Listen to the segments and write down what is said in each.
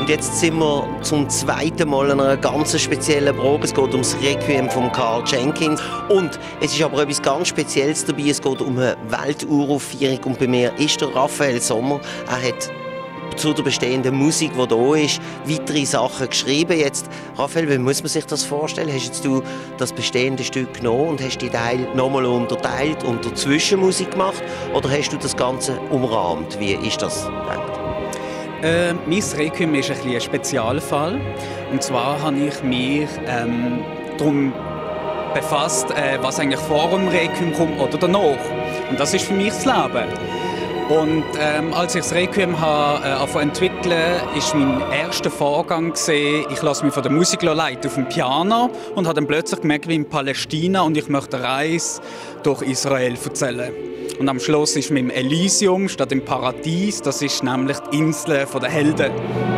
Und jetzt sind wir zum zweiten Mal an einer ganz speziellen Probe. Es geht ums Requiem von Karl Jenkins. Und es ist aber etwas ganz Spezielles dabei. Es geht um eine Welturaufführung. Und bei mir ist der Raphael Sommer. Er hat zu der bestehenden Musik, die da ist, weitere Sachen geschrieben. Jetzt, Raphael, wie muss man sich das vorstellen? Hast jetzt du das bestehende Stück genommen und hast die Teile nochmal unterteilt und der Zwischenmusik gemacht? Oder hast du das Ganze umrahmt? Wie ist das gedacht? Mein Requiem ist ein Spezialfall. Und zwar habe ich mich darum befasst, was eigentlich vor dem Requiem kommt oder danach. Und das ist für mich das Leben. Und als ich das Requiem entwickeln ist mein erster Vorgang gesehen, ich lasse mich von der Musik leiten auf dem Piano und habe dann plötzlich gemerkt, wie in Palästina und ich möchte eine Reise durch Israel erzählen. Und am Schluss ist mit dem Elysium statt im Paradies, das ist nämlich die Insel der Helden.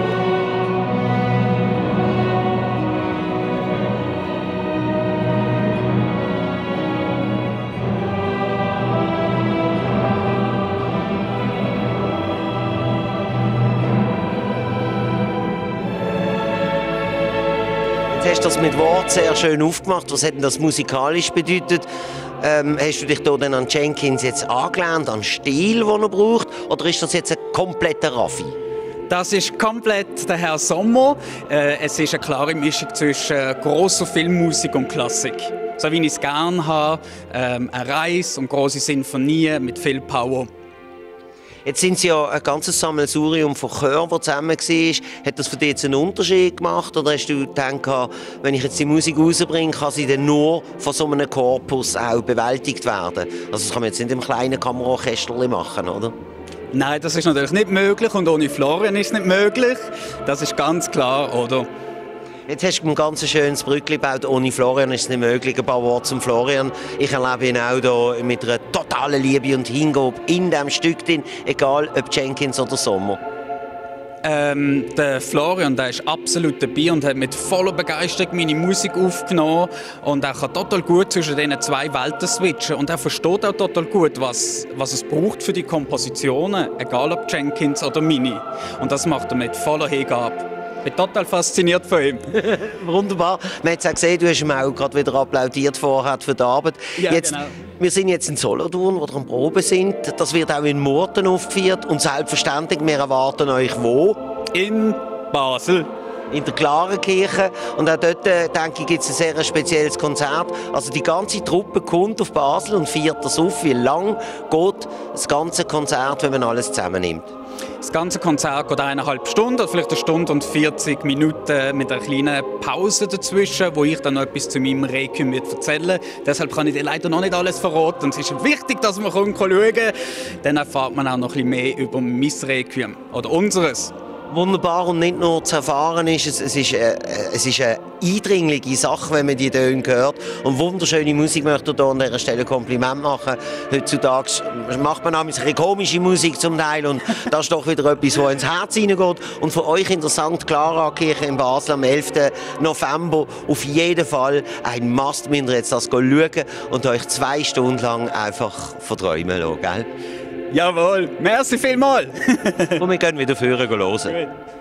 Du hast das mit Wort sehr schön aufgemacht. Was hat denn das musikalisch bedeutet? Hast du dich da dann an Jenkins jetzt angelernt, an den Stil, den er braucht? Oder ist das jetzt ein kompletter Raffi? Das ist komplett der Herr Sommer. Es ist eine klare Mischung zwischen grosser Filmmusik und Klassik. So wie ich es gerne habe. Eine Reise und grosse Sinfonien mit viel Power. Jetzt sind Sie ja ein ganzes Sammelsurium von Chören, das zusammen war. Hat das für dich jetzt einen Unterschied gemacht? Oder hast du gedacht, wenn ich jetzt die Musik rausbringe, kann sie dann nur von so einem Korpus auch bewältigt werden? Also das kann man jetzt nicht im kleinen Kammerorchester machen, oder? Nein, das ist natürlich nicht möglich und ohne Florian ist es nicht möglich. Das ist ganz klar, oder? Jetzt hast du ein ganz schönes Brückli gebaut. Ohne Florian ist es nicht möglich. Ein paar Worte zum Florian. Ich erlebe ihn auch hier mit einer totalen Liebe und Hingabe in diesem Stück drin, egal ob Jenkins oder Sommer. Der Florian, der ist absolut dabei und hat mit voller Begeisterung meine Musik aufgenommen. Und er kann total gut zwischen diesen zwei Welten switchen. Und er versteht auch total gut, was es braucht für die Kompositionen, egal ob Jenkins oder meine. Und das macht er mit voller Hingabe. Ich bin total fasziniert von ihm. Wunderbar. Man hat es auch gesehen, du hast ihm auch gerade wieder applaudiert vorher für die Arbeit. Ja, jetzt, genau. Wir sind jetzt in Solothurn, wo wir am Proben sind. Das wird auch in Murten aufgeführt. Und selbstverständlich, wir erwarten euch wo? In Basel. In der Klarenkirche. Und auch dort, denke ich, gibt es ein sehr spezielles Konzert. Also die ganze Truppe kommt auf Basel und feiert das auf. Wie lang geht das ganze Konzert, wenn man alles zusammennimmt? Das ganze Konzert geht 1,5 Stunden, vielleicht 1 Stunde und 40 Minuten mit einer kleinen Pause dazwischen, wo ich dann noch etwas zu meinem Requiem erzählen werde. Deshalb kann ich dir leider noch nicht alles verraten. Es ist wichtig, dass man schauen kann. Dann erfahrt man auch noch ein bisschen mehr über mein Requiem oder unseres. Wunderbar und nicht nur zu erfahren ist, es ist eine eindringliche Sache, wenn man die Töne hört. Und wunderschöne Musik möchte ich hier an dieser Stelle Kompliment machen. Heutzutage macht man ein bisschen komische Musik zum Teil und das ist doch wieder etwas, das ins Herz hineingeht. Und für euch in der St. Clara Kirche in Basel am 11. November auf jeden Fall ein Must, müsst ihr jetzt das schauen und euch 2 Stunden lang einfach verträumen lassen, gell? Jawohl, merci vielmals. Und wir können wieder hören hören. Gut.